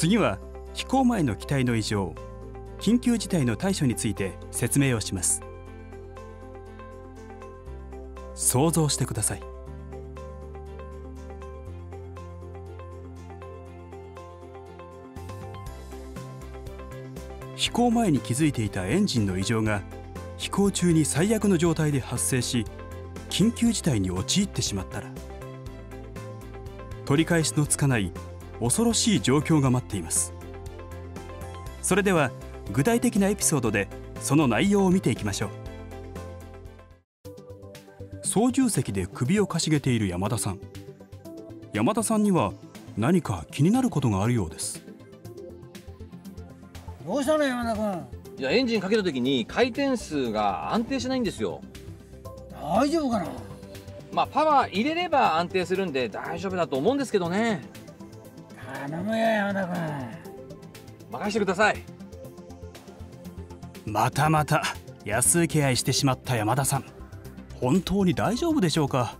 次は飛行前の機体の異常、緊急事態の対処について説明をします。想像してください。飛行前に気づいていたエンジンの異常が飛行中に最悪の状態で発生し、緊急事態に陥ってしまったら、取り返しのつかない恐ろしい状況が待っています。それでは具体的なエピソードでその内容を見ていきましょう。操縦席で首をかしげている山田さん。山田さんには何か気になることがあるようです。 どうしたの山田君。 いや、エンジンかけた時に回転数が安定しないんですよ。 大丈夫かな。 まあパワー入れれば安定するんで大丈夫だと思うんですけどね。 頼むよ山田君。 任せてください。 またまた安請け合いしてしまった山田さん、本当に大丈夫でしょうか。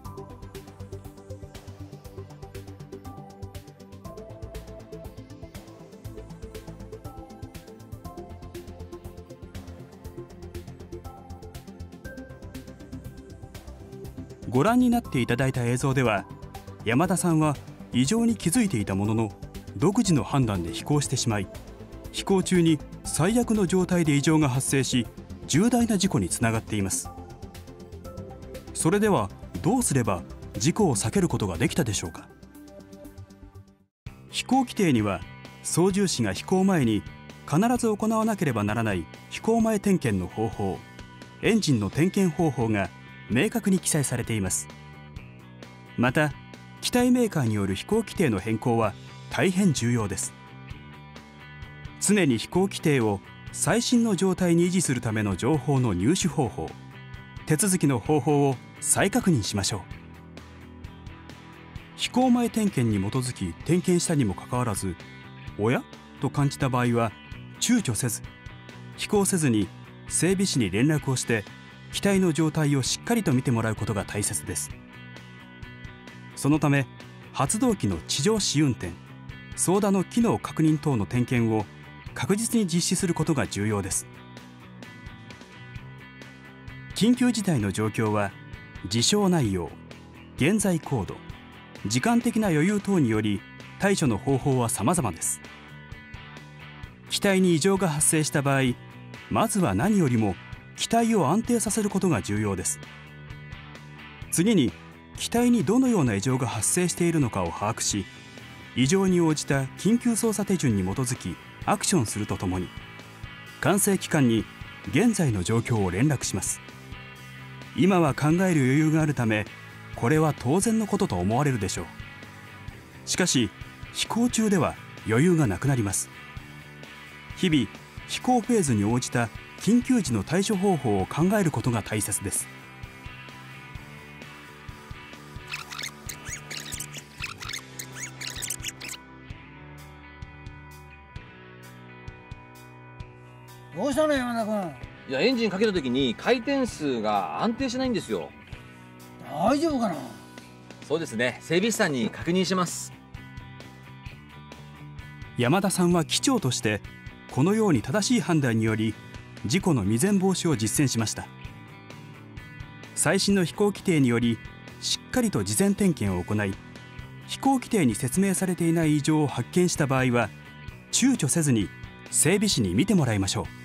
ご覧になっていただいた映像では、山田さんは異常に気づいていたものの独自の判断で飛行してしまい、飛行中に最悪の状態で異常が発生し、重大な事故につながっています。それではどうすれば事故を避けることができたでしょうか。飛行規定には操縦士が飛行前に必ず行わなければならない飛行前点検の方法、エンジンの点検方法が明確に記載されています。また機体メーカーによる飛行規定の変更は大変重要です。常に飛行規定を最新の状態に維持するための情報の入手方法、手続きの方法を再確認しましょう。飛行前点検に基づき点検したにもかかわらず、おやと感じた場合は躊躇せず、飛行せずに整備士に連絡をして機体の状態をしっかりと見てもらうことが大切です。そのため発動機の地上試運転、操舵の機能確認等の点検を確実に実施することが重要です。緊急事態の状況は事象内容、現在高度、時間的な余裕等により対処の方法は様々です。機体に異常が発生した場合、まずは何よりも機体を安定させることが重要です。次に機体にどのような異常が発生しているのかを把握し、異常に応じた緊急操作手順に基づきアクションするとともに、管制機関に現在の状況を連絡します。今は考える余裕があるため、これは当然のことと思われるでしょう。しかし飛行中では余裕がなくなります。日々飛行フェーズに応じた緊急時の対処方法を考えることが大切です。 どうしたの山田君。 いや、エンジンかけた時に回転数が安定しないんですよ。 大丈夫かな。 そうですね、整備士さんに確認します。 山田さんは機長としてこのように正しい判断により事故の未然防止を実践しました。最新の飛行規定によりしっかりと事前点検を行い、飛行規定に説明されていない異常を発見した場合は躊躇せずに整備士に見てもらいましょう。